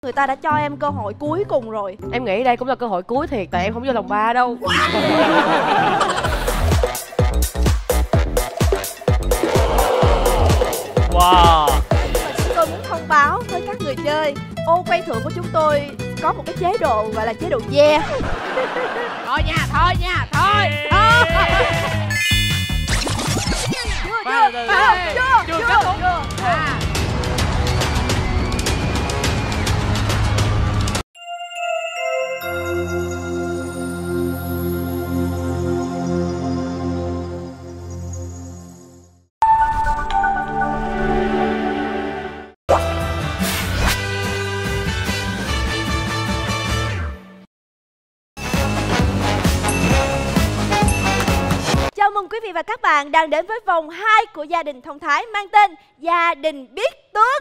Người ta đã cho em cơ hội cuối cùng rồi. Em nghĩ đây cũng là cơ hội cuối thiệt, tại em không vô vòng 3 đâu. Wow. Tôi muốn thông báo với các người chơi, ô quay thưởng của chúng tôi có một cái chế độ gọi là chế độ yeah. Thôi nha, thôi nha, thôi. Chưa. Chào mừng quý vị và các bạn đang đến với vòng 2 của gia đình thông thái mang tên Gia đình biết tước.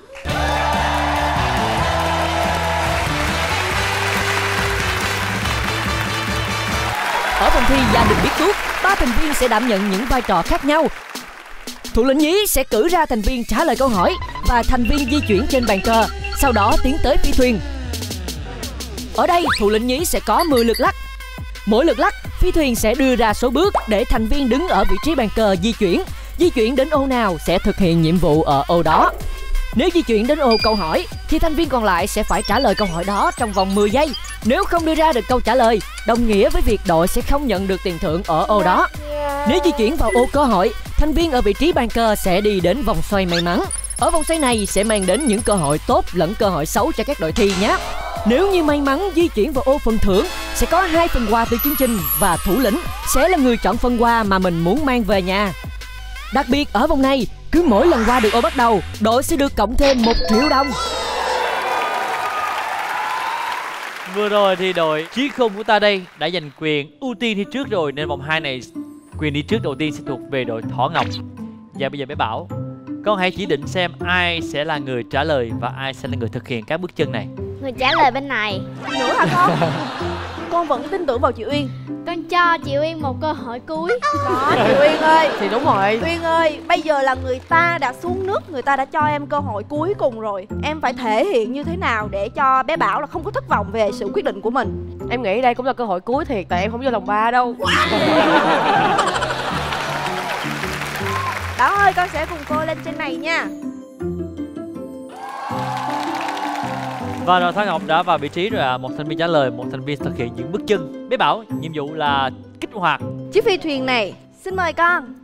Ở vòng thi Gia đình biết tước, 3 thành viên sẽ đảm nhận những vai trò khác nhau. Thủ lĩnh nhí sẽ cử ra thành viên trả lời câu hỏi và thành viên di chuyển trên bàn cờ, sau đó tiến tới phi thuyền. Ở đây, thủ lĩnh nhí sẽ có 10 lượt lắc. Mỗi lượt lắc, phi thuyền sẽ đưa ra số bước để thành viên đứng ở vị trí bàn cờ di chuyển. Di chuyển đến ô nào sẽ thực hiện nhiệm vụ ở ô đó. Nếu di chuyển đến ô câu hỏi thì thành viên còn lại sẽ phải trả lời câu hỏi đó trong vòng 10 giây. Nếu không đưa ra được câu trả lời, đồng nghĩa với việc đội sẽ không nhận được tiền thưởng ở ô đó. Nếu di chuyển vào ô cơ hội, thành viên ở vị trí bàn cờ sẽ đi đến vòng xoay may mắn. Ở vòng xoay này sẽ mang đến những cơ hội tốt lẫn cơ hội xấu cho các đội thi nhé. Nếu như may mắn di chuyển vào ô phần thưởng, sẽ có 2 phần quà từ chương trình và thủ lĩnh sẽ là người chọn phần quà mà mình muốn mang về nhà. Đặc biệt ở vòng này, cứ mỗi lần qua được ô bắt đầu, đội sẽ được cộng thêm 1 triệu đồng. Vừa rồi thì đội Chí Không của ta đây đã giành quyền ưu tiên thi trước rồi, nên vòng 2 này quyền đi trước đầu tiên sẽ thuộc về đội Thỏ Ngọc. Và bây giờ bé Bảo, con hãy chỉ định xem ai sẽ là người trả lời và ai sẽ là người thực hiện các bước chân này. Người trả lời bên này. Nữa hả con? Con vẫn tin tưởng vào chị Uyên. Con cho chị Uyên một cơ hội cuối. Đó, chị Uyên ơi. Thì đúng rồi. Uyên ơi, bây giờ là người ta đã xuống nước, người ta đã cho em cơ hội cuối cùng rồi. Em phải thể hiện như thế nào để cho bé Bảo là không có thất vọng về sự quyết định của mình. Em nghĩ đây cũng là cơ hội cuối thiệt, tại em không vô vòng 3 đâu. Bảo ơi, con sẽ cùng cô lên trên này nha. Và đội Thỏ Ngọc đã vào vị trí rồi ạ. Một thành viên trả lời, một thành viên thực hiện những bước chân. Bé Bảo, nhiệm vụ là kích hoạt Chiếc phi thuyền này. Xin mời con.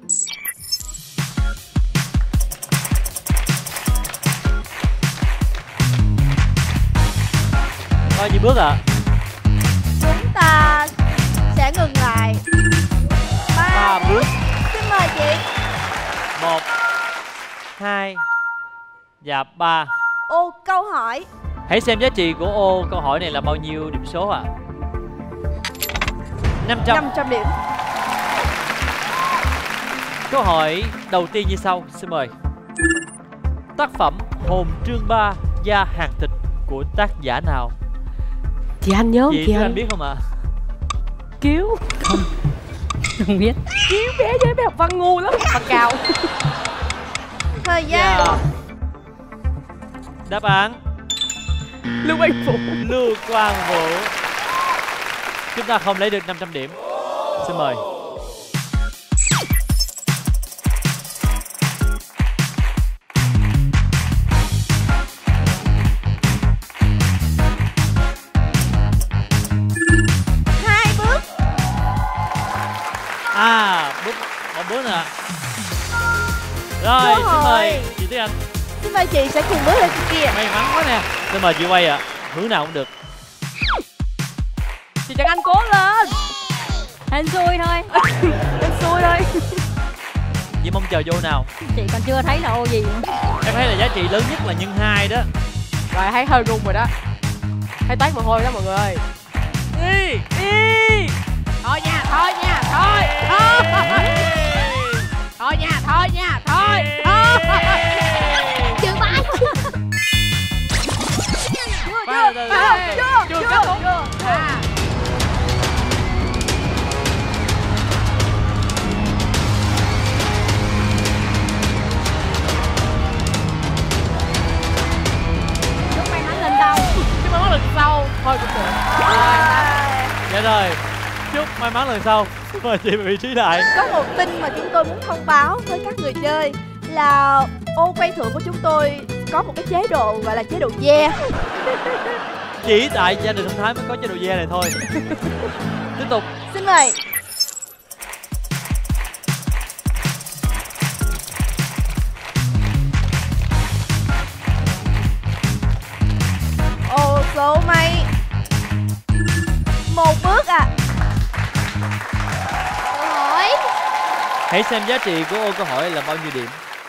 bao nhiêu bước ạ? Chúng ta sẽ ngừng lại 3 bước. Xin mời chị. 1 2 và 3. Ô câu hỏi. Hãy xem giá trị của ô câu hỏi này là bao nhiêu điểm số ạ? 500 điểm. Câu hỏi đầu tiên như sau, xin mời. Tác phẩm Hồn Trương Ba Da Hàng Thịt của tác giả nào? Chị Anh nhớ không chị chị Anh Anh? biết không ạ? Kiếu. Không biết. Kiếu bé với bé học văn ngu lắm, bằng cao. Thời gian. Đáp án Lưu Quang Vũ. Lưu Quang Vũ. Chúng ta không lấy được 500 điểm. Xin mời. Một bước nữa. Rồi, xin mời chị Tuyết Anh. Xin mời chị sẽ cùng bước lên trên kia. May mắn quá nè. Xin mời chị quay ạ. Hướng nào cũng được. Chị Trần Anh cố lên. Hên xui thôi. Em xui thôi. Chị mong chờ vô nào. Chị còn chưa thấy là ô gì nữa. Em thấy là giá trị lớn nhất là nhân 2 đó. Rồi thấy hơi run rồi đó. Thấy toát mồ hôi đó mọi người ơi. Đi. Thôi nha, thôi nha, thôi. Thôi nha, thôi nha, thôi. Chưa bái. Chưa kết thúc. Lúc may mắn lên đâu. Thôi cũng được. Dạ rồi, chúc may mắn lần sau. Mời chị vị trí lại. Có một tin mà chúng tôi muốn thông báo với các người chơi là ô quay thưởng của chúng tôi có một cái chế độ gọi là chế độ ve. Chỉ tại gia đình thông Thái mới có chế độ ve này thôi. Tiếp tục. Xin mời. Ô số may. Một bước ạ. Câu hỏi. Hãy xem giá trị của ô câu hỏi là bao nhiêu điểm.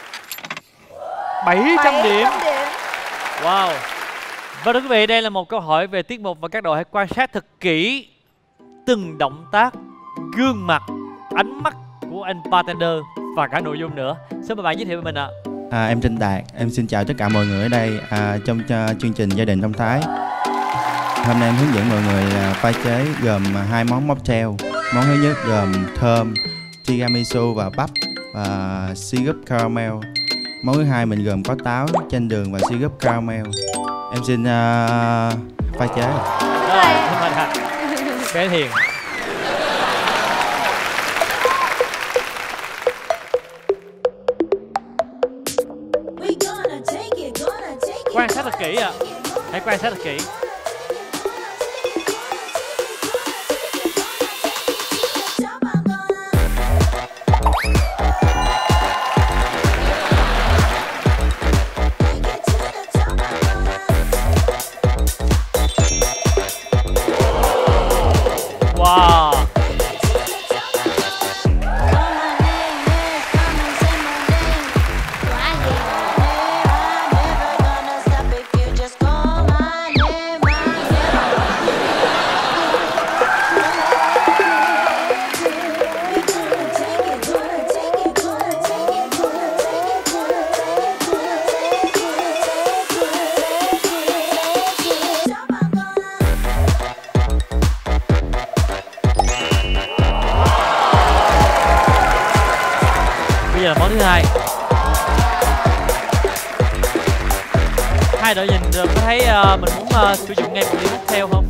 700 điểm. Wow. Và thưa quý vị, đây là một câu hỏi về tiết mục và các đội hãy quan sát thật kỹ từng động tác, gương mặt, ánh mắt của anh bartender và cả nội dung nữa. Xin mời bạn giới thiệu về mình ạ. Em Trinh Đạt, em xin chào tất cả mọi người ở đây trong chương trình Gia đình Thông Thái. Hôm nay em hướng dẫn mọi người pha chế gồm 2 món mocktail. Món thứ nhất gồm thơm, tiramisu và bắp và syrup caramel. Món thứ hai mình gồm có táo, chanh đường và syrup caramel. Em xin pha chế. Rồi, xin mời Đạt. Bé Hiền. Quan sát thật kỹ ạ. Hãy quan sát thật kỹ. Wow. Bây giờ là món thứ hai. Hai đội nhìn có thấy mình muốn sử dụng ngay một ly mocktail không?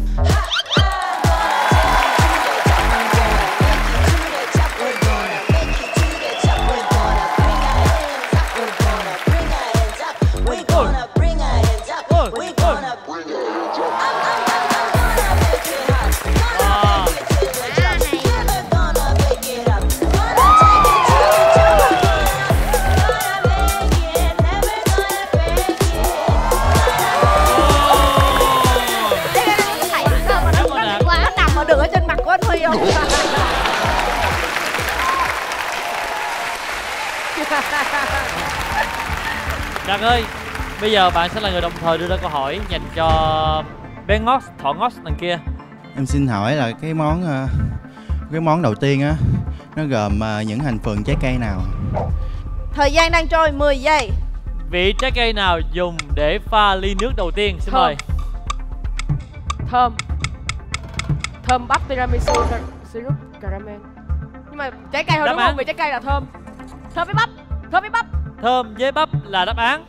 Đạt ơi, bây giờ bạn sẽ là người đồng thời đưa ra câu hỏi dành cho bé Ngót, Thỏ Ngót đằng kia. Em xin hỏi là cái món đầu tiên á, nó gồm những thành phần trái cây nào? Thời gian đang trôi 10 giây. Vị trái cây nào dùng để pha ly nước đầu tiên? Xin mời. Thơm. Thơm bắp tiramisu syrup caramel. Nhưng mà trái cây thôi đúng không? Vì trái cây là thơm. Thơm với bắp. Thơm với bắp. Thơm với bắp là đáp án.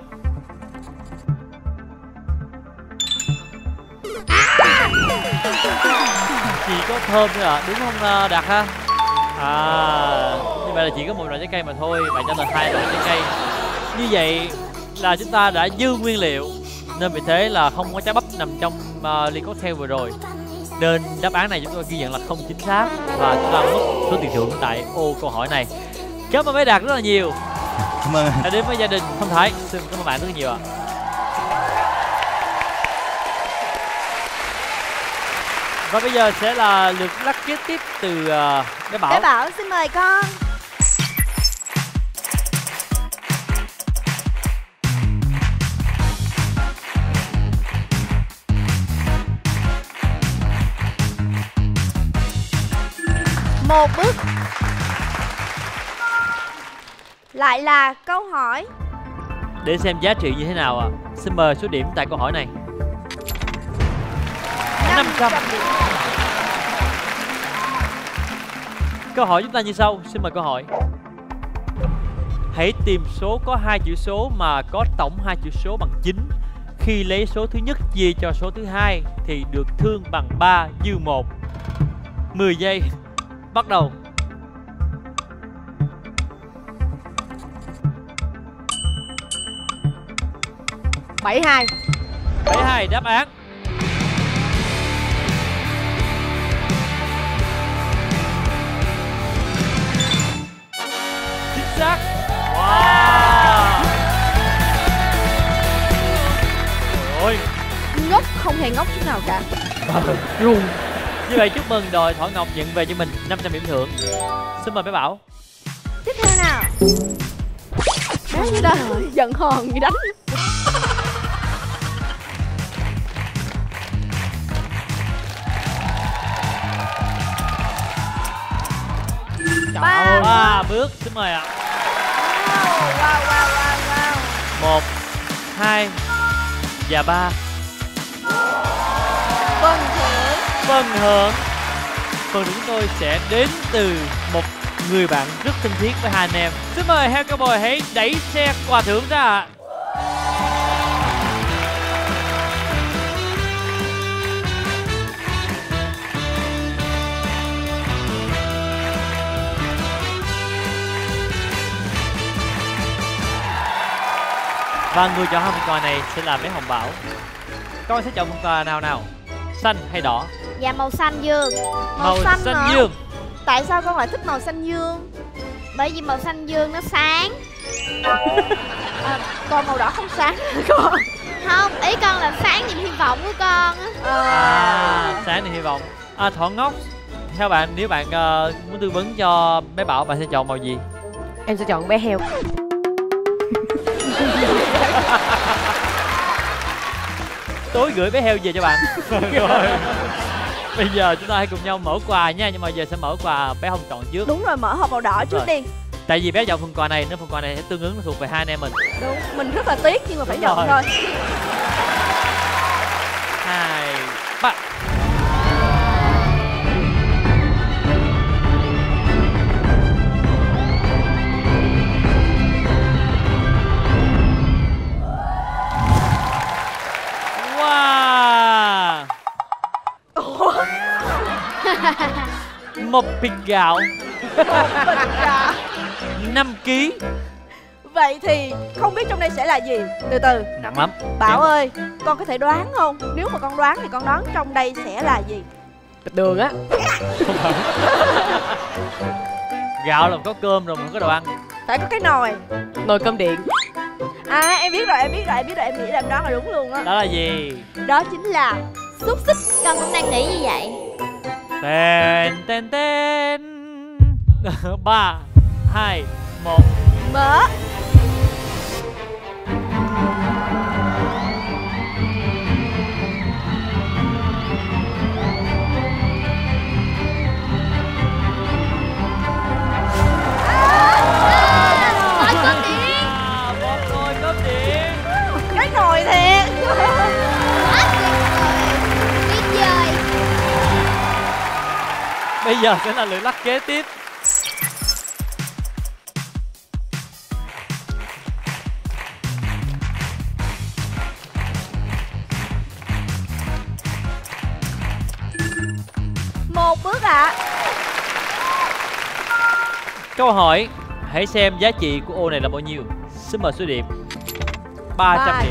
Chỉ có thơm thôi ạ, đúng không Đạt ha? Như vậy là chỉ có một loại trái cây mà thôi. Bạn trả lời 2 loại trái cây. Như vậy là chúng ta đã dư nguyên liệu, nên vì thế là không có trái bắp nằm trong ly cocktail vừa rồi. Nên đáp án này chúng tôi ghi nhận là không chính xác và chúng ta mất số tiền thưởng tại ô câu hỏi này. Cảm ơn bé Đạt rất là nhiều. Cảm ơn. Đã đến với gia đình Thông Thái. Xin cảm ơn bạn rất nhiều ạ. Và bây giờ sẽ là lượt lắc kế tiếp từ bé Bảo. Bé Bảo xin mời con. Một bước. Lại là câu hỏi. Để xem giá trị như thế nào ạ. Xin mời số điểm tại câu hỏi này. 500. Câu hỏi chúng ta như sau. Xin mời câu hỏi. Hãy tìm số có 2 chữ số mà có tổng 2 chữ số bằng 9 Khi lấy số thứ nhất chia cho số thứ hai thì được thương bằng 3 dư 1. 10 giây. Bắt đầu. 72. 72 đáp án. Chính xác. Wow. Ôi, Ngốc không hề ngốc chút nào cả. run. Như vậy chúc mừng đội Thỏ Ngọc nhận về cho mình 500 điểm thưởng. Xin mời bé Bảo. Tiếp theo nào. Đá như đó, giận hờn như đánh. Chào. 3 bước, xin mời ạ. Wow. 1, 2 và 3. Phần thưởng. Phần thưởng. Phần thưởng của tôi sẽ đến từ một người bạn rất thân thiết với hai anh em. Xin mời Heo Cowboy hãy đẩy xe quà thưởng ra ạ. Và người chọn hai phần quà này sẽ là bé Hồng Bảo. Con sẽ chọn phần quà nào nào? Xanh hay đỏ? Dạ màu xanh dương. Màu xanh hả? dương. Tại sao con lại thích màu xanh dương? Bởi vì màu xanh dương nó sáng. Còn màu đỏ không sáng con. Không, ý con là sáng niềm hy vọng của con á. Sáng thì hy vọng. Thỏ Ngốc, theo bạn nếu bạn muốn tư vấn cho bé Bảo, bạn sẽ chọn màu gì? Em sẽ chọn bé heo. Tối gửi bé heo về cho bạn. Rồi. Bây giờ chúng ta hãy cùng nhau mở quà nha. Nhưng mà giờ sẽ mở quà bé Hồng chọn trước. Đúng rồi, mở hộp màu đỏ trước đi. Tại vì bé chọn phần quà này nên phần quà này sẽ tương ứng thuộc về hai anh em mình. Đúng, mình rất là tiếc nhưng mà phải chọn thôi. 2, 3. Wow. Một bịch gạo. 5 kg. Vậy thì không biết trong đây sẽ là gì? Từ từ. Nặng lắm. Bảo ơi, con có thể đoán không? Nếu mà con đoán thì con đoán trong đây sẽ là gì? Bịch đường á. Gạo là có cơm rồi mà không có đồ ăn. Phải có cái nồi. Nồi cơm điện. Em biết rồi, em nghĩ là em đoán là đúng luôn á. Đó là gì? Đó chính là xúc xích. Con cũng đang nghĩ như vậy. Tên tên tên. 3, 2, 1. Mở. Một nồi cơm điện. Cái nồi thiệt. Tuyệt vời. Bây giờ sẽ là lượt lắc kế tiếp. Một bước ạ. Câu hỏi, hãy xem giá trị của ô này là bao nhiêu. Xin mời số điểm. 300 điểm.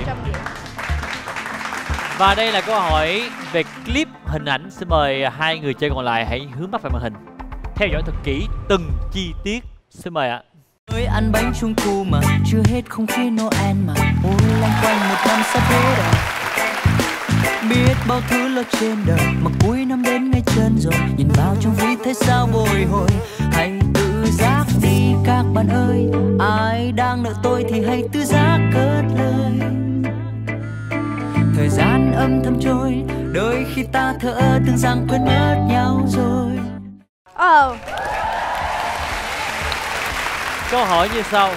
Và đây là câu hỏi về clip hình ảnh. Xin mời hai người chơi còn lại hãy hướng mắt vào màn hình, theo dõi thật kỹ từng chi tiết. Xin mời ạ. Ơi ăn bánh trung thu mà chưa hết không khí Noel mà ôi loanh quanh một năm sắp hết rồi. Biết bao thứ lo trên đời mà cuối năm đến ngay chân rồi, nhìn vào trong ví thấy sao bồi hồi. Hãy tự giác đi các bạn ơi, ai đang nợ tôi thì hãy tự giác cất lời. Thời gian âm thầm trôi, đôi khi ta thở tưởng rằng quên mất nhau rồi. Câu hỏi như sau.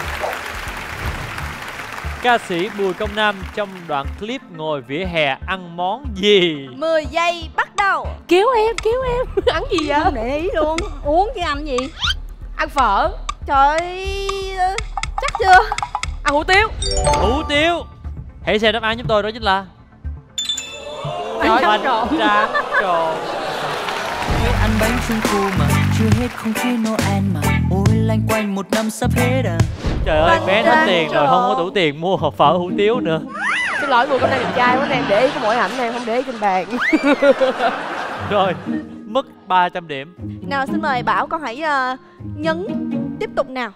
Ca sĩ Bùi Công Nam trong đoạn clip ngồi vỉa hè ăn món gì? 10 giây bắt đầu. Kéo em. Ăn gì vậy? Không để ý luôn. Uống chứ ăn gì? Ăn phở. Trời ơi, chắc chưa? Ăn hủ tiếu. Hủ tiếu. Hãy xem đáp án chúng tôi, đó chính là Bánh bánh trộn. tráng trộn. Hãy ăn bánh trung thu mà chưa hết không khí Noel mà ôi lanh quanh một năm sắp hết à. Trời ơi, Bánh bé hết tráng tiền rồi, trộn. không có đủ tiền mua hộp phở hủ tiếu nữa. Xin lỗi người con đang đẹp trai quá nè, để ý cái mỗi ảnh này không để ý trên bàn. Rồi, mất 300 điểm. Nào xin mời Bảo con hãy nhấn tiếp tục nào.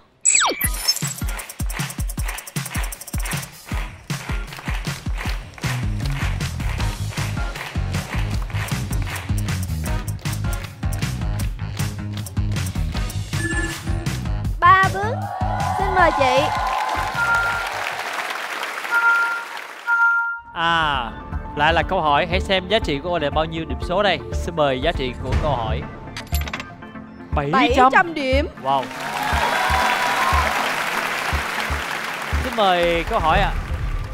Ba bước. Xin mời chị. Lại là câu hỏi, hãy xem giá trị của cô là bao nhiêu điểm số đây. Xin mời giá trị của câu hỏi. 700. 700 điểm. Wow. Xin mời câu hỏi ạ.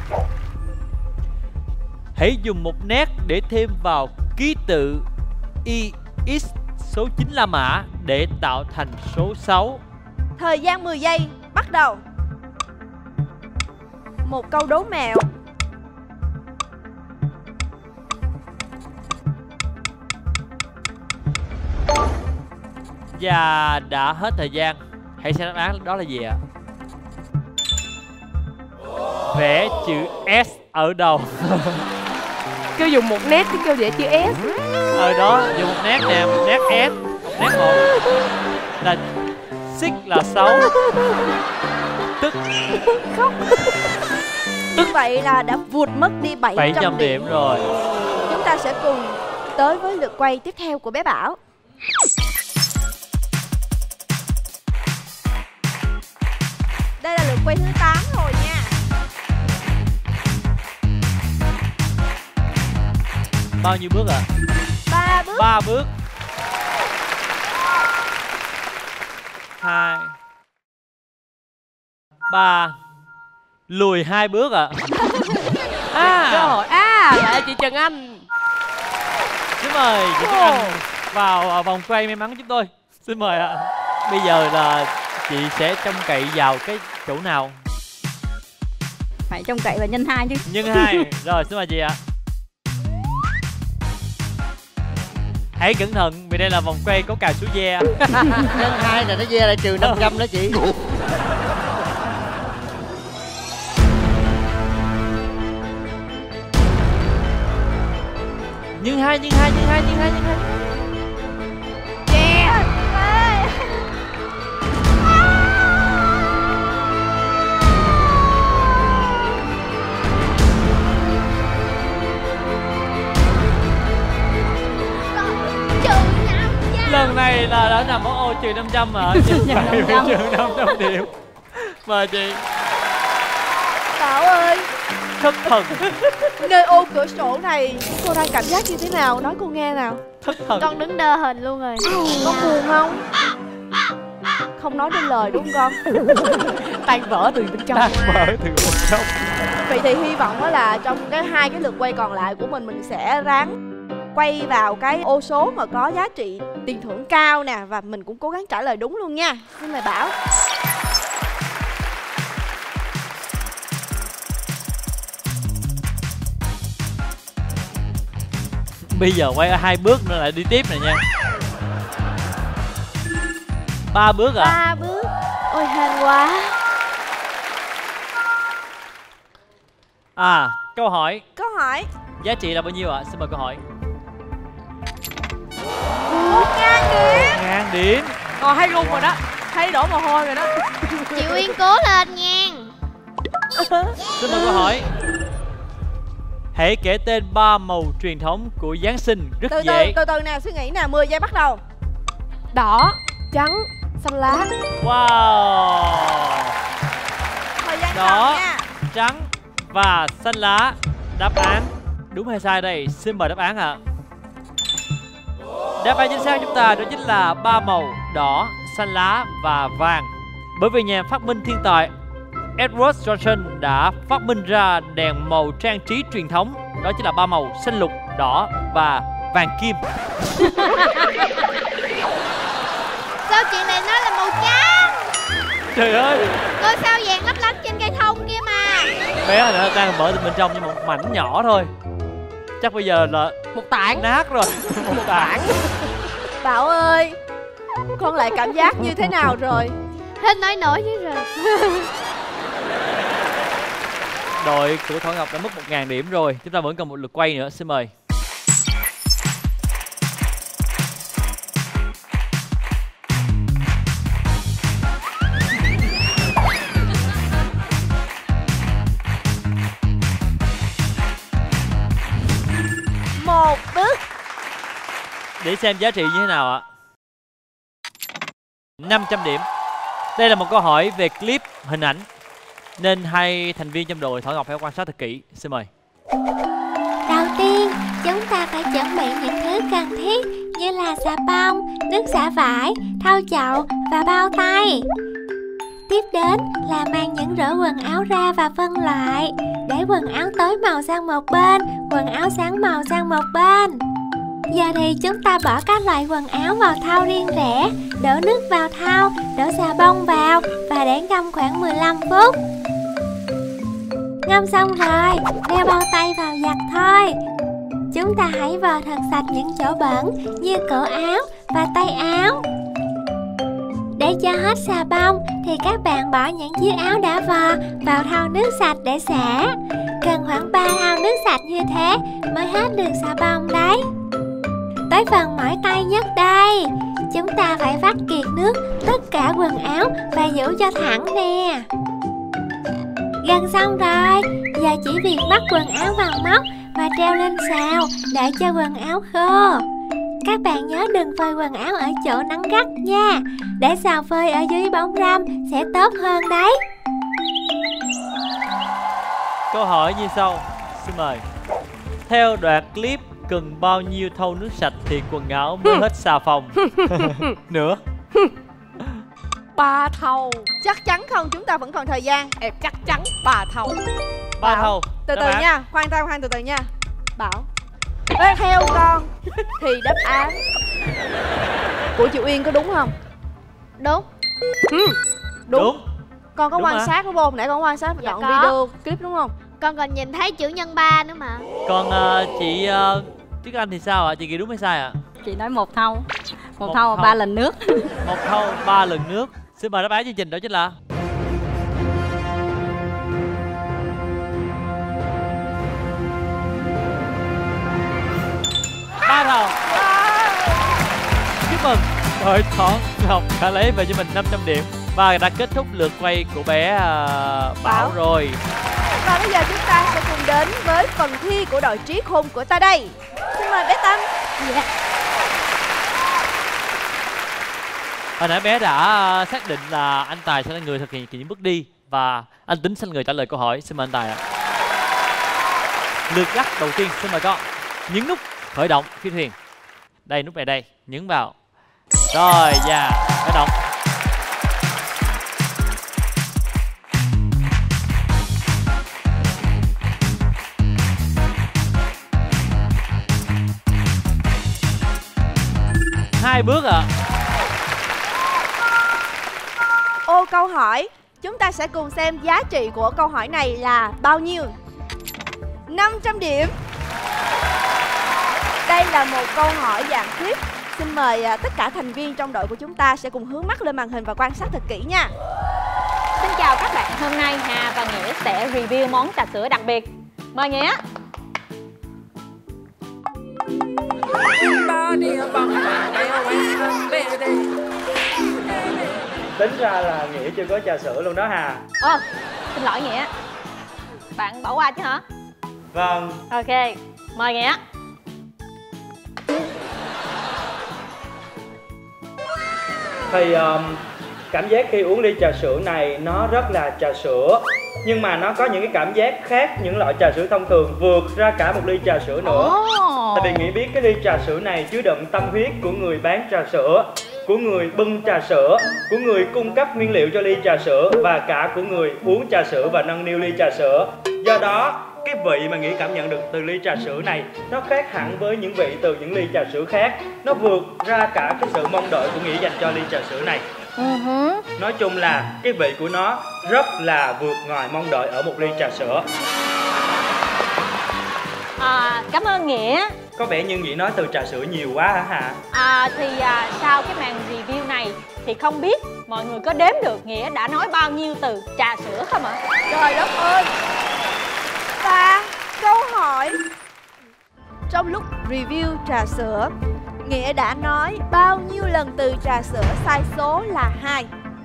Hãy dùng một nét để thêm vào ký tự IX số 9 La Mã để tạo thành số 6. Thời gian 10 giây, bắt đầu. Một câu đố mẹo. Và đã hết thời gian. Hãy xem đáp án đó là gì ạ? Vẽ chữ S ở đầu. Cứ dùng một nét chứ kêu để chữ S. Ở đó dùng một nét nè, một nét S, nét 1 là xích là 6. Tức Như vậy là đã vụt mất đi 700 điểm rồi. Chúng ta sẽ cùng tới với lượt quay tiếp theo của bé Bảo. Đây là lượt quay thứ 8 rồi nha. Bao nhiêu bước ạ? 3 bước. 3 bước. 2 3. Lùi 2 bước ạ. Câu hỏi là chị Trần Anh. Xin mời chị Trần Anh vào vòng quay may mắn của chúng tôi. Xin mời ạ. Bây giờ là chị sẽ trông cậy vào cái chỗ nào? Phải trông cậy vào nhân 2 chứ. Nhân 2. Rồi xin mời chị ạ. Hãy cẩn thận vì đây là vòng quay có cào số ve. Nhân 2 là nó ve lại trừ 500 đó chị. Nhân 2, nhân 2, nhân 2, nhân 2, nhân 2. Lần này là đã nằm ở ô trừ 500 mà. Phải trừ 500 điểm. Mời chị. Bảo ơi, Thất thần. nơi ô cửa sổ này cô đang cảm giác như thế nào? Nói cô nghe nào. Thất thần. Con đứng đơ hình luôn rồi. Có buồn không? Không nói nên lời đúng không con? Tan vỡ từ bên trong. Tan vỡ từ bên trong. Vậy thì hy vọng đó là trong hai cái lượt quay còn lại của mình sẽ ráng quay vào cái ô số mà có giá trị tiền thưởng cao nè. Và mình cũng cố gắng trả lời đúng luôn nha. Xin mời Bảo. Bây giờ quay 2 bước nữa lại đi tiếp này nha. 3 bước à? 3 bước. Ôi hên quá. Câu hỏi. Câu hỏi. Giá trị là bao nhiêu ạ? Xin mời câu hỏi. 1.000 điểm. 1.000 điểm. Hay run rồi đó. Thấy đổ mồ hôi rồi đó. Chị Uyên cố lên nha. Xin mời câu hỏi. Hãy kể tên 3 màu truyền thống của Giáng sinh. Rất dễ. Từ từ nào, suy nghĩ nào. 10 giây bắt đầu. Đỏ, trắng, xanh lá. Wow. Thời gian Đỏ, còn nha. trắng và xanh lá. Đáp án đúng hay sai đây? Xin mời đáp án ạ. Đáp án chính xác chúng ta đó chính là 3 màu đỏ, xanh lá và vàng. Bởi vì nhà phát minh thiên tài Edward Johnson đã phát minh ra đèn màu trang trí truyền thống. Đó chính là 3 màu xanh lục, đỏ và vàng kim. Sao chuyện này nói là màu trắng? Trời ơi, Ngôi sao vàng lấp lánh trên cây thông kia mà. bé nữa đang mở từ bên trong nhưng một mảnh nhỏ thôi. Chắc bây giờ là một tảng nát rồi. Một tảng. Bảo ơi, con lại cảm giác như thế nào rồi? Hết nói nổi chứ rồi. Đội của Thỏ Ngọc đã mất 1000 điểm rồi. Chúng ta vẫn còn một lượt quay nữa. Xin mời. Một bước. Để xem giá trị như thế nào ạ. 500 điểm. Đây là một câu hỏi về clip, hình ảnh, nên hai thành viên trong đội Thỏ Ngọc phải quan sát thật kỹ. Xin mời. Đầu tiên, chúng ta phải chuẩn bị những thứ cần thiết như là xà bông, nước xả vải, thau chậu và bao tay. Tiếp đến là mang những rỡ quần áo ra và phân loại, để quần áo tối màu sang một bên, quần áo sáng màu sang một bên. Giờ thì chúng ta bỏ các loại quần áo vào thau riêng rẽ, đổ nước vào thau, đổ xà bông vào và để ngâm khoảng 15 phút. Ngâm xong rồi, đeo bao tay vào giặt thôi. Chúng ta hãy vò thật sạch những chỗ bẩn như cổ áo và tay áo. Để cho hết xà bông thì các bạn bỏ những chiếc áo đã vò vào thau nước sạch để xả. Cần khoảng 3 thau nước sạch như thế mới hết được xà bông đấy. Tới phần mỏi tay nhất đây, chúng ta phải vắt kiệt nước tất cả quần áo và giữ cho thẳng nè. Gần xong rồi, giờ chỉ việc bắt quần áo vào móc và treo lên xào để cho quần áo khô. Các bạn nhớ đừng phơi quần áo ở chỗ nắng gắt nha, để xào phơi ở dưới bóng râm sẽ tốt hơn đấy. Câu hỏi như sau. Xin mời. Theo đoạn clip, cần bao nhiêu thau nước sạch thì quần áo mới hết xà phòng? Nữa. 3 thau. Chắc chắn không? Chúng ta vẫn còn thời gian. Em chắc chắn 3 thau. 3 thau. Từ từ nha, khoan từ từ nha. Bảo, theo con thì đáp án của chị Uyên có đúng không? Đúng. Đúng. Con có Đúng quan hả? sát đúng không? Nãy con quan sát Dạ đoạn có. video clip đúng không? Con còn nhìn thấy chữ nhân 3 nữa mà. Còn chị Tuyết Anh thì sao ạ? Chị nghĩ đúng hay sai ạ? Chị nói một thau. Một Một thau thau. 3 lần nước. Một thau 3 lần nước. Xin mời đáp án chương trình đó chính là 3 thau. Chúc mừng đội Thỏ Ngọc đã lấy về cho mình 500 điểm và đã kết thúc lượt quay của bé Bảo rồi. Và bây giờ chúng ta sẽ cùng đến với phần thi của đội Trí Khôn của ta đây. Xin mời bé Tâm. Dạ. Hồi nãy bé đã xác định là anh Tài sẽ là người thực hiện những bước đi và anh Tính sẽ là người trả lời câu hỏi. Xin mời anh Tài ạ. Lượt lắc đầu tiên, xin mời con. Nhấn nút khởi động phi thuyền. Đây, nút này đây, nhấn vào. Rồi, dạ, khởi động. Hai bước ạ. Ô câu hỏi, chúng ta sẽ cùng xem giá trị của câu hỏi này là bao nhiêu. 500 điểm. Đây là một câu hỏi dạng clip. Xin mời tất cả thành viên trong đội của chúng ta sẽ cùng hướng mắt lên màn hình và quan sát thật kỹ nha. Xin chào các bạn, hôm nay Hà và Nghĩa sẽ review món trà sữa đặc biệt. Mời Nghĩa. Tính ra là Nghĩa chưa có trà sữa luôn đó Hà. Xin lỗi Nghĩa. Bạn bỏ qua chứ hả? Vâng. Ok, mời Nghĩa. Thì cảm giác khi uống ly trà sữa này nó rất là trà sữa, nhưng mà nó có những cái cảm giác khác những loại trà sữa thông thường, vượt ra cả một ly trà sữa nữa. Tại vì Nghĩa biết cái ly trà sữa này chứa đựng tâm huyết của người bán trà sữa, của người bưng trà sữa, của người cung cấp nguyên liệu cho ly trà sữa và cả của người uống trà sữa và nâng niu ly trà sữa. Do đó cái vị mà Nghĩa cảm nhận được từ ly trà sữa này nó khác hẳn với những vị từ những ly trà sữa khác. Nó vượt ra cả cái sự mong đợi của Nghĩa dành cho ly trà sữa này. Nói chung là cái vị của nó rất là vượt ngoài mong đợi ở một ly trà sữa. Cảm ơn Nghĩa. Có vẻ như Nghĩa nói từ trà sữa nhiều quá hả Hà? Sau cái màn review này thì không biết mọi người có đếm được Nghĩa đã nói bao nhiêu từ trà sữa không ạ? Trời đất ơi. Và câu hỏi, trong lúc review trà sữa, Nghĩa đã nói bao nhiêu lần từ trà sữa sai số là 2?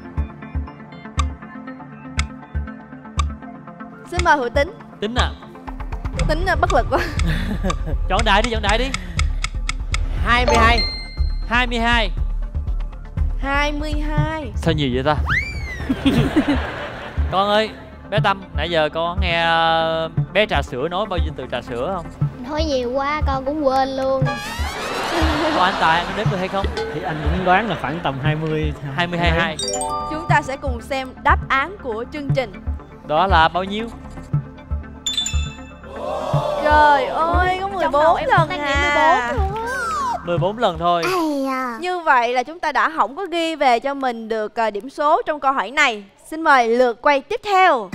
Xin mời Hữu Tính. Tính à? Tính bất lực quá. Chọn đại đi, chọn đại đi. 22. 22. 22. Sao nhiều vậy ta? Con ơi, bé Tâm, nãy giờ con nghe bé trà sữa nói bao nhiêu từ trà sữa không? Nói nhiều quá con cũng quên luôn. Còn anh Tài, anh có đếm được hay không? Thì anh cũng đoán là khoảng tầm 20. 22. Chúng ta sẽ cùng xem đáp án của chương trình. Đó là bao nhiêu? Trời ơi, có 14 lần à. 14 lần thôi. Như vậy là chúng ta đã không có ghi về cho mình được điểm số trong câu hỏi này. Xin mời lượt quay tiếp theo.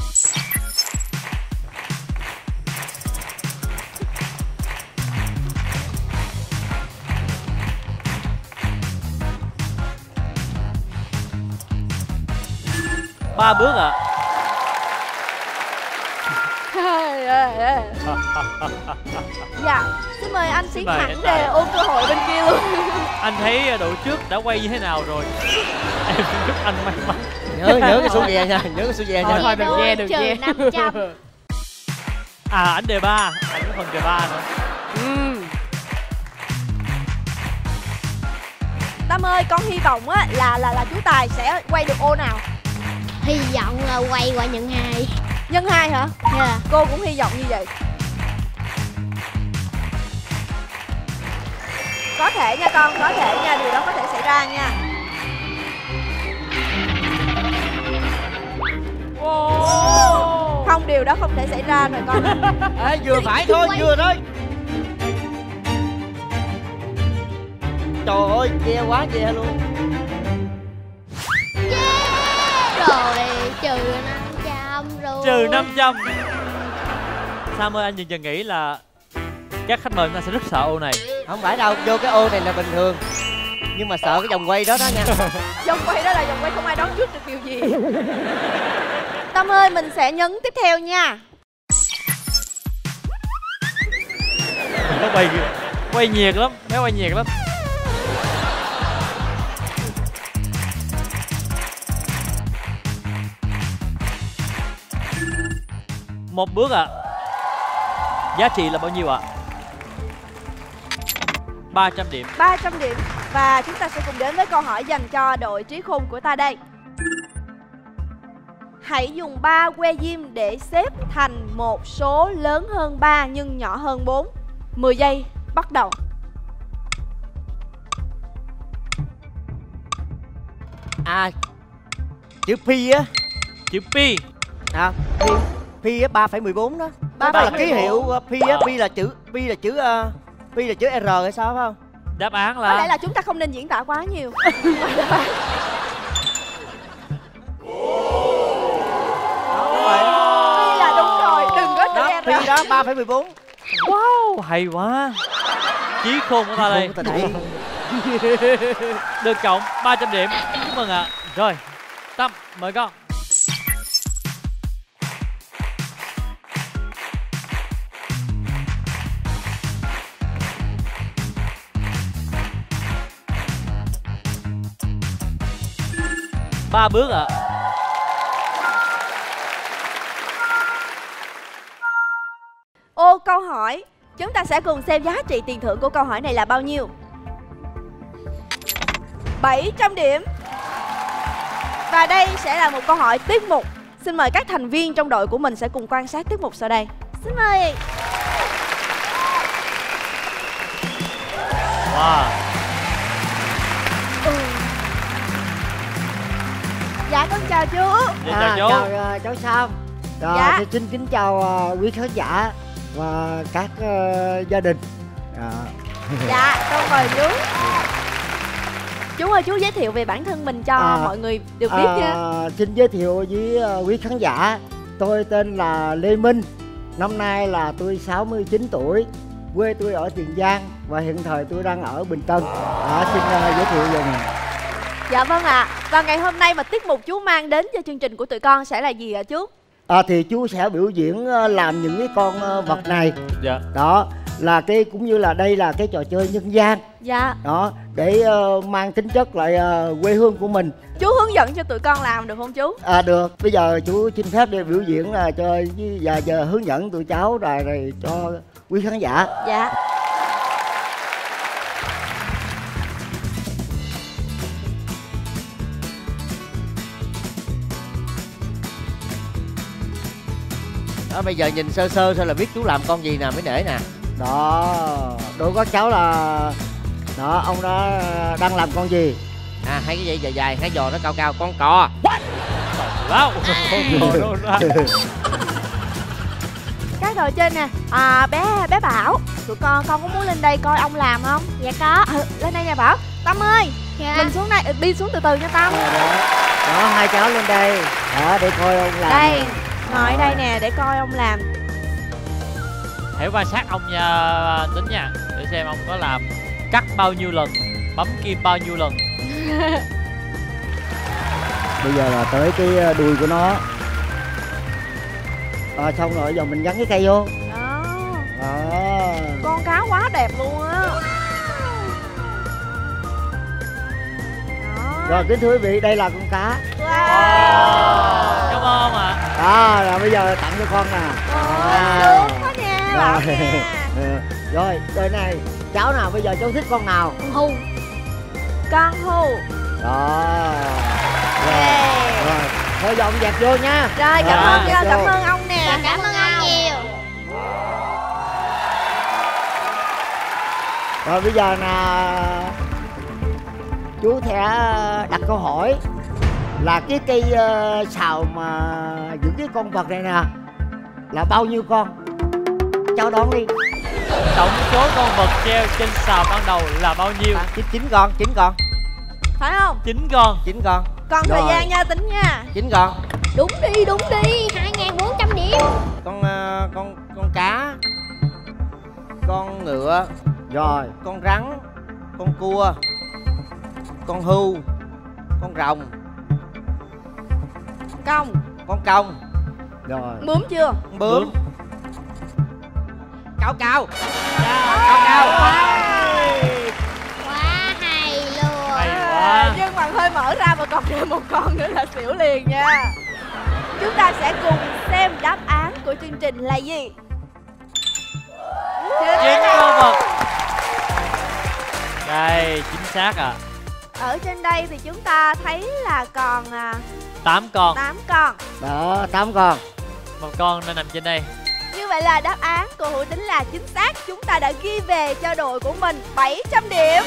Ba bước ạ. Dạ, xin mời anh tiến thẳng đề ôm cơ hội bên kia luôn. Anh thấy đội trước đã quay như thế nào rồi? Em chúc anh may mắn. Nhớ cái số ghè nha, nhớ cái số ghè nha. Thôi đừng nghe, đừng nghe. 500. Ảnh đề 3, ảnh có phần đề 3 nữa. Tâm ơi, con hy vọng á là chú Tài sẽ quay được ô nào. Hy vọng là quay qua nhân 2. Nhân 2 hả? Yeah. Cô cũng hy vọng như vậy. Có thể nha con, có thể nha, điều đó có thể xảy ra nha. Không, điều đó không thể xảy ra rồi con. Vừa phải thôi, vừa thôi. Trời ơi, che quá che luôn. Rồi, trừ 500 rồi. Trừ 500. Sam ơi, anh dần nghĩ là các khách mời chúng ta sẽ rất sợ ô này. Không phải đâu, vô cái ô này là bình thường. Nhưng mà sợ cái vòng quay đó đó nha. Vòng quay đó là vòng quay không ai đoán trước được điều gì. Tâm ơi, mình sẽ nhấn tiếp theo nha. Nó quay nhiệt lắm, bé quay nhiệt lắm. Một bước ạ. Giá trị là bao nhiêu ạ? 300 điểm. 300 điểm. Và chúng ta sẽ cùng đến với câu hỏi dành cho đội trí khôn của ta đây. Hãy dùng 3 que diêm để xếp thành một số lớn hơn 3 nhưng nhỏ hơn 4. 10 giây, bắt đầu. Chữ pi á. Chữ pi. Pi á, 3,14 đó. Đó là ký hiệu pi á, pi là chữ R hay sao phải không? Đáp án là... Có lẽ là chúng ta không nên diễn tả quá nhiều. Pi là đúng rồi, đừng có chữ R. Pi đó 3,14. Wow, hay quá. Chí khôn của ta đây. Được cộng 300 điểm. Chúc mừng ạ. Rồi, Tâm, mời con. Ba bước ạ. Ô câu hỏi, chúng ta sẽ cùng xem giá trị tiền thưởng của câu hỏi này là bao nhiêu. 700 điểm. Và đây sẽ là một câu hỏi tiết mục. Xin mời các thành viên trong đội của mình sẽ cùng quan sát tiết mục sau đây. Xin mời. Wow. Dạ con chào chú. Dạ, chào chú. Chào cháu Sam. Dạ. Xin kính chào quý khán giả và các gia đình. Dạ, con mời chú. Chú ơi, chú giới thiệu về bản thân mình cho mọi người được biết nha. Xin giới thiệu với quý khán giả, tôi tên là Lê Minh. Năm nay là tôi 69 tuổi. Quê tôi ở Tiền Giang và hiện thời tôi đang ở Bình Tân. Xin giới thiệu về mình. Dạ vâng ạ. Và ngày hôm nay mà tiết mục chú mang đến cho chương trình của tụi con sẽ là gì ạ chú? Thì chú sẽ biểu diễn làm những cái con vật này. Dạ. Đó là cái cũng như là đây là cái trò chơi nhân gian. Dạ. Đó để mang tính chất lại quê hương của mình. Chú hướng dẫn cho tụi con làm được không chú? Được. Bây giờ chú xin phép để biểu diễn cho giờ hướng dẫn tụi cháu rồi cho quý khán giả. Dạ. Đó, bây giờ nhìn sơ sơ là biết chú làm con gì nè mới nể nè. Đó, đối với các cháu là đó, ông đó đang làm con gì? Hai cái dây dài dài, hai giò nó cao cao, con cò. Wow. Cái rồi trên nè. Bé Bảo, tụi con có muốn lên đây coi ông làm không? Dạ có. Lên đây nè Bảo. Tâm ơi, dạ. mình xuống đây, đi xuống từ từ nha Tâm. Đó, hai cháu lên đây. Đó, để coi ông làm. Đây, ngồi đây nè để coi ông làm. Hãy quan sát ông nha Tính nha, để xem ông có làm cắt bao nhiêu lần, bấm kim bao nhiêu lần. Bây giờ là tới cái đuôi của nó. Xong rồi giờ mình gắn cái cây vô. Đó. Con cá quá đẹp luôn á. Rồi kính thưa quý vị, đây là con cá. Wow. Cảm ơn ạ. Đó là bây giờ tặng cho con nè. Sướng quá nha Bảo nha. Rồi, đây này, cháu nào bây giờ cháu thích con nào? Con hươu. Con hươu. Đó. Rồi, thôi dọn dẹp vô nha. Rồi, cảm ơn ông nè. Cảm ơn ông nhiều. Rồi bây giờ là chú sẽ đặt câu hỏi là cái cây sào mà những cái con vật này nè là bao nhiêu con? Cháu đoán đi. Tổng số con vật treo trên sào ban đầu là bao nhiêu? 9 con. Phải không? 9 con. 9 con. Còn thời gian nha, tính nha. 9 con. Đúng đi 2.400 điểm. Con cá, con ngựa, rồi con rắn, con cua, con hươu, con rồng, con cong. Rồi. Bướm chưa? Bướm. Cao. Quá hay luôn. Hay quá. Nhưng mà hơi mở ra mà còn thêm một con nữa là xỉu liền nha. Chúng ta sẽ cùng xem đáp án của chương trình là gì. 9 con vật. Đây, chính xác à. Ở trên đây thì chúng ta thấy là còn 8 con. 8 con. Đó, 8 con. Một con nó nằm trên đây. Như vậy là đáp án của Hữu Tính là chính xác. Chúng ta đã ghi về cho đội của mình 700 điểm.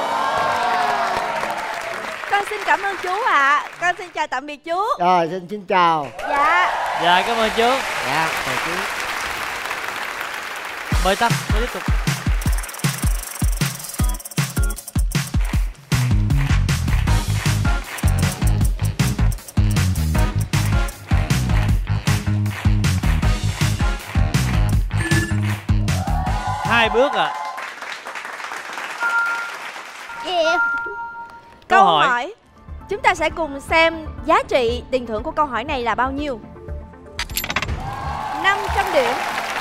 Con xin cảm ơn chú ạ. Con xin chào tạm biệt chú. Rồi, xin chào. Dạ. Dạ, cảm ơn chú. Dạ, mời chú. Mời Tâm, mời tiếp tục. Hai bước ạ. Câu hỏi chúng ta sẽ cùng xem giá trị tiền thưởng của câu hỏi này là bao nhiêu. 500 điểm.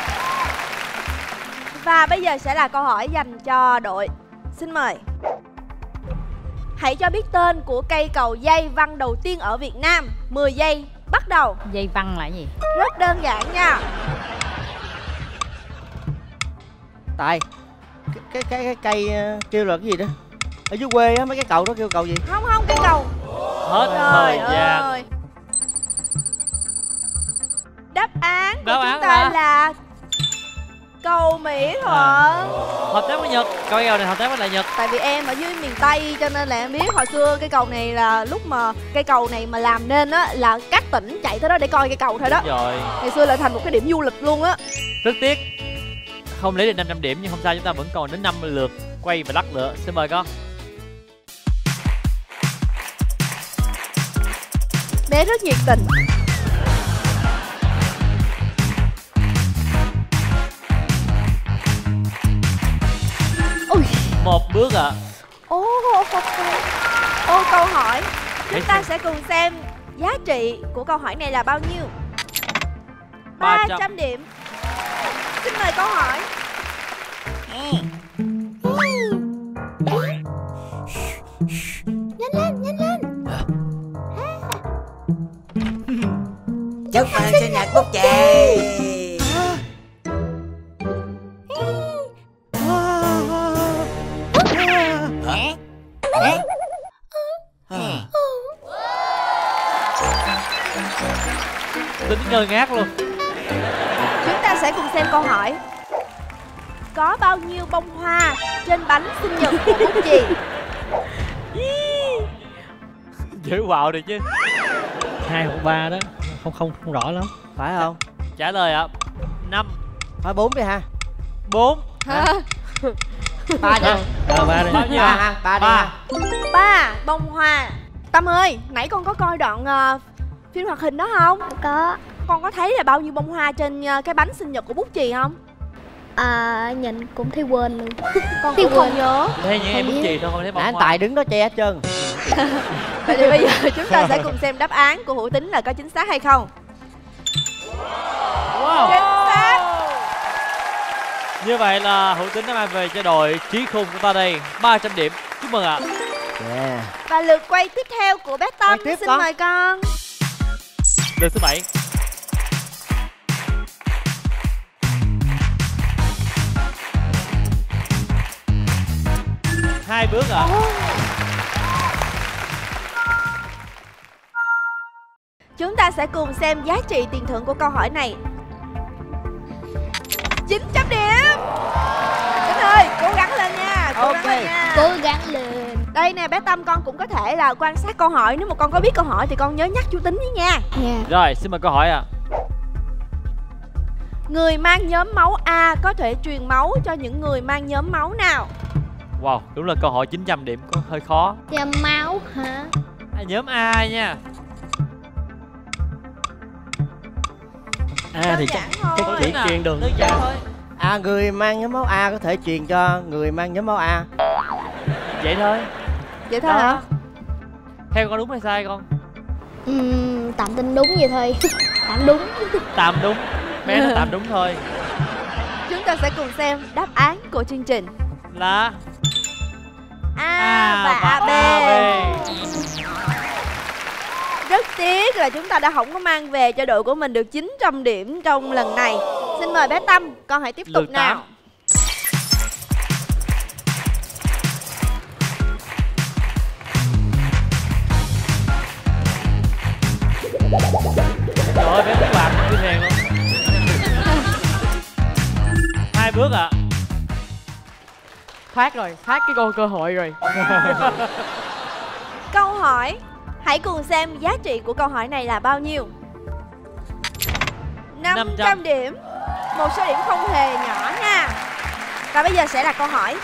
Và bây giờ sẽ là câu hỏi dành cho đội. Xin mời. Hãy cho biết tên của cây cầu dây văng đầu tiên ở Việt Nam. 10 giây bắt đầu. Dây văng là gì? Rất đơn giản nha. Tài, cái cây kêu là cái gì đó? Ở dưới quê á, mấy cái cầu đó kêu cầu gì? Không, cây cầu. Hết thời gian. Đáp án của chúng ta là cầu Mỹ Thuận. Hợp tác với Nhật. Cầu này hợp tác với lại Nhật. Tại vì em ở dưới miền Tây cho nên là em biết hồi xưa cái cầu này là lúc mà cây cầu này mà làm nên á là các tỉnh chạy tới đó để coi cây cầu thôi đó. Rồi. Ngày xưa lại thành một cái điểm du lịch luôn á. Rất tiếc không lấy được 500 điểm nhưng không sao, chúng ta vẫn còn đến 50 lượt quay và lắc nữa. Xin mời con. Bé rất nhiệt tình. Ui. Một bước ạ. Ô, câu hỏi. Chúng ta sẽ cùng xem giá trị của câu hỏi này là bao nhiêu. 300 điểm. Xin mời câu hỏi. Nhanh lên, nhanh lên. Chúc mừng sinh nhật Bút Chì. Tính ngơ ngác luôn. Chúng ta sẽ cùng xem câu hỏi. Có bao nhiêu bông hoa trên bánh sinh nhật của Bút Chì? Dễ quạo được chứ. 2 hoặc 3 đó. Không rõ lắm. Phải không? Trả lời ạ. 5. Phải 4 đi ha. 4. Hả? 3 đi. 3 đi. Bao nhiêu? 3 đi. 3 bông hoa. Tâm ơi, nãy con có coi đoạn phim hoạt hình đó không? Có. Con có thấy là bao nhiêu bông hoa trên cái bánh sinh nhật của Bút Chì không? Nhìn cũng thấy quên luôn. Con cũng không nhớ. Thấy những em Bút Chì thôi, không thấy bông Anh hoa. Tài đứng đó che hết trơn. Vậy thì bây giờ chúng ta sẽ cùng xem đáp án của Hữu Tính là có chính xác hay không. Wow. Chính xác. Như vậy là Hữu Tính đã mang về cho đội Trí Khôn của ta đây 300 điểm. Chúc mừng ạ. Yeah. Và lượt quay tiếp theo của bé Tâm. Tiếp Xin con. mời con. Lượt số 7. Hai bước ạ. Chúng ta sẽ cùng xem giá trị tiền thưởng của câu hỏi này. 900 điểm. Tính ơi, cố gắng lên nha. Cố gắng lên nha. Cố gắng lên. Đây nè bé Tâm, con cũng có thể là quan sát câu hỏi. Nếu mà con có biết câu hỏi thì con nhớ nhắc chú Tính với nha. Rồi, xin mời câu hỏi ạ. Người mang nhóm máu A có thể truyền máu cho những người mang nhóm máu nào? Wow, đúng là câu hỏi 900 điểm có hơi khó. Nhóm máu hả? Nhóm A nha. Thì chắc chỉ truyền đường. Đơn giản thôi. Người mang nhóm máu A có thể truyền cho người mang nhóm máu A. Vậy thôi. Vậy thôi hả? Theo con đúng hay sai con? Tạm tin đúng vậy thôi. Tạm đúng. Tạm đúng. Bé nó tạm đúng thôi. Chúng ta sẽ cùng xem đáp án của chương trình Là A và AB. Rất tiếc là chúng ta đã không có mang về cho đội của mình được 900 điểm trong lần này. Xin mời bé Tâm, con hãy tiếp tục Lượt nào. 8. Trời ơi, bé muốn bạc cứ hèn luôn. 2 bước ạ. Thoát rồi, thoát cái cơ hội rồi. Câu hỏi, hãy cùng xem giá trị của câu hỏi này là bao nhiêu. 500 điểm. Một số điểm không hề nhỏ nha. Và bây giờ sẽ là câu hỏi.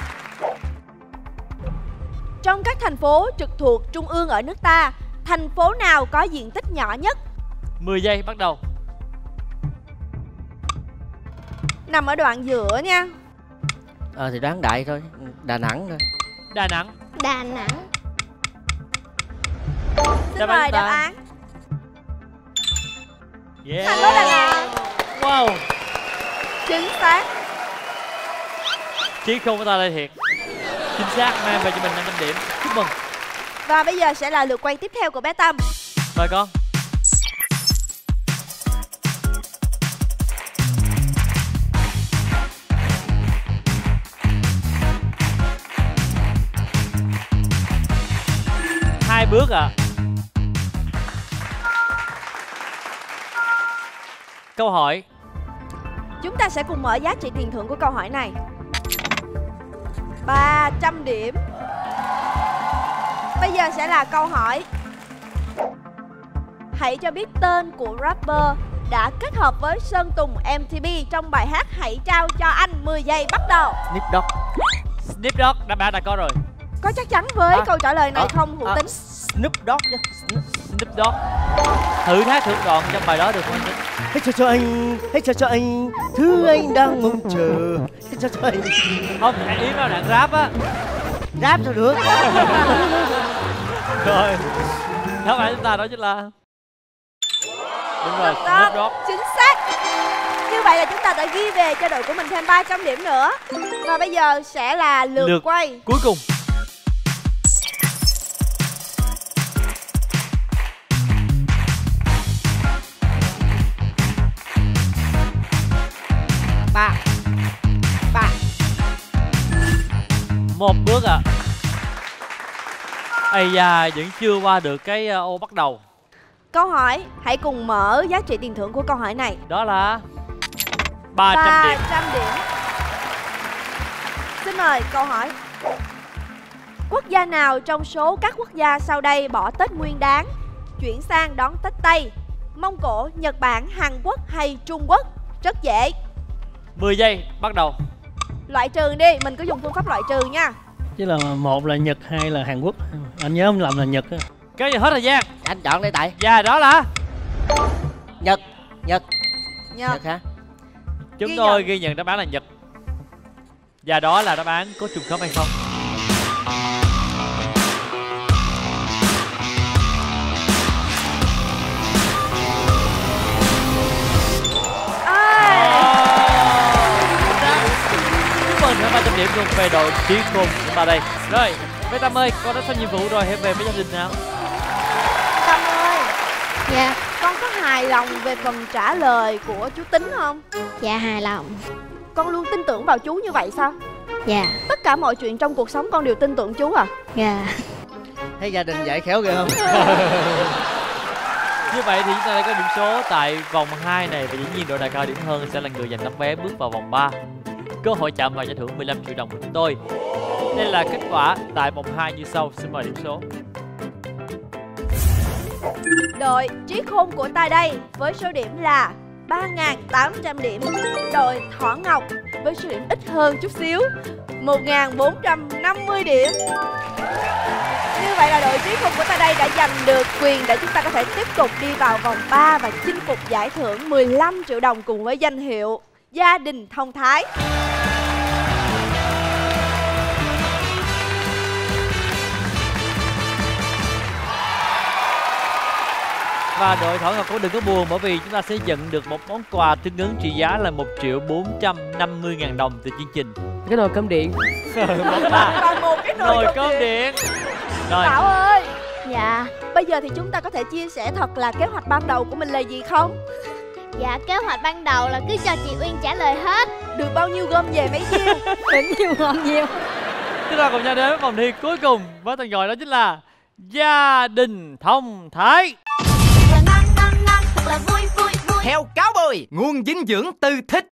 Trong các thành phố trực thuộc trung ương ở nước ta, thành phố nào có diện tích nhỏ nhất? 10 giây bắt đầu. Nằm ở đoạn giữa nha. Thì đoán đại thôi. Đà Nẵng thôi. Đà Nẵng. Đà Nẵng. Xin mời đáp án. Yeah. Thành phố Đà Nẵng. Wow. Chính xác. Trí Khôn của ta đây thiệt. Chính xác, mang về cho mình 500 điểm. Chúc mừng. Và bây giờ sẽ là lượt quay tiếp theo của bé Tâm. Mời con. Hai bước ạ. Câu hỏi. Chúng ta sẽ cùng mở giá trị tiền thưởng của câu hỏi này. 300 điểm. Bây giờ sẽ là câu hỏi. Hãy cho biết tên của rapper đã kết hợp với Sơn Tùng MTV trong bài hát Hãy trao cho anh. 10 giây bắt đầu. Snoop Dogg. Snoop Dogg đáp án đã có rồi. Có chắc chắn với câu trả lời này không Hữu Tính? Snoop Dogg chứ. Snoop Dogg. Thử hát thượng đoạn trong bài đó được không anh Tính? Hãy cho anh thứ anh đang mong chờ. Hãy cho anh. Không, hãy Yến vào đoạn rap á. Rap sao được. Rồi, đáp án chúng ta đó chính là đúng rồi, Snoop Dogg. Chính xác. Như vậy là chúng ta đã ghi về cho đội của mình thêm 300 điểm nữa. Và bây giờ sẽ là lượt quay cuối cùng. Ba. Một bước ạ. Ây da, vẫn chưa qua được cái ô bắt đầu. Câu hỏi, hãy cùng mở giá trị tiền thưởng của câu hỏi này. Đó là 300 điểm. 300 điểm. Xin mời câu hỏi. Quốc gia nào trong số các quốc gia sau đây bỏ Tết Nguyên Đán chuyển sang đón Tết Tây? Mông Cổ, Nhật Bản, Hàn Quốc hay Trung Quốc? Rất dễ. 10 giây, bắt đầu. Loại trừ đi, mình cứ dùng phương pháp loại trừ nha. Chứ là một là Nhật, hai là Hàn Quốc. Anh nhớ không lầm là Nhật á. Kéo giờ hết thời gian. Anh chọn đi Tài. Và đó là Nhật hả? Chúng tôi ghi nhận đáp án là Nhật. Và đó là đáp án có trùng khớp hay không? Chúc mừng 300 điểm luôn về đội Trí Khôn chúng ta đây. Rồi, Bé Tâm ơi, con đã xong nhiệm vụ rồi, hãy về với gia đình nào. Tâm ơi. Dạ. Con có hài lòng về phần trả lời của chú Tính không? Dạ hài lòng. Con luôn tin tưởng vào chú như vậy sao? Dạ. Tất cả mọi chuyện trong cuộc sống con đều tin tưởng chú à? Dạ. Thấy gia đình dạy khéo ghê không? Như vậy thì chúng ta đã có điểm số tại vòng 2 này. Và dĩ nhiên đội nào cao điểm hơn sẽ là người giành tấm vé bước vào vòng 3. Cơ hội chạm vào giải thưởng 15 triệu đồng của chúng tôi. Đây là kết quả tại vòng 2 như sau. Xin mời điểm số. Đội Trí Khôn của ta đây với số điểm là 3.800 điểm. Đội Thỏ Ngọc với số điểm ít hơn chút xíu, 1.450 điểm. Như vậy là đội Trí Khôn của ta đây đã giành được quyền để chúng ta có thể tiếp tục đi vào vòng 3 và chinh phục giải thưởng 15 triệu đồng cùng với danh hiệu Gia đình thông thái. Và đội Thỏ Ngọc cũng đừng có buồn, bởi vì chúng ta sẽ nhận được một món quà tương ứng trị giá là 1.450.000 đồng từ chương trình. Cái nồi cơm điện. Và một cái nồi cơm điện. Rồi. Bảo ơi. Dạ. Bây giờ thì chúng ta có thể chia sẻ thật là kế hoạch ban đầu của mình là gì không? Dạ, kế hoạch ban đầu là cứ cho chị Uyên trả lời hết. Được bao nhiêu gom về mấy nhiêu? Được nhiêu gom nhiêu. Chúng ta cùng nhau đến với vòng thi cuối cùng với tên gọi đó chính là Gia đình thông thái. Theo cáo bồi, nguồn dinh dưỡng từ thịt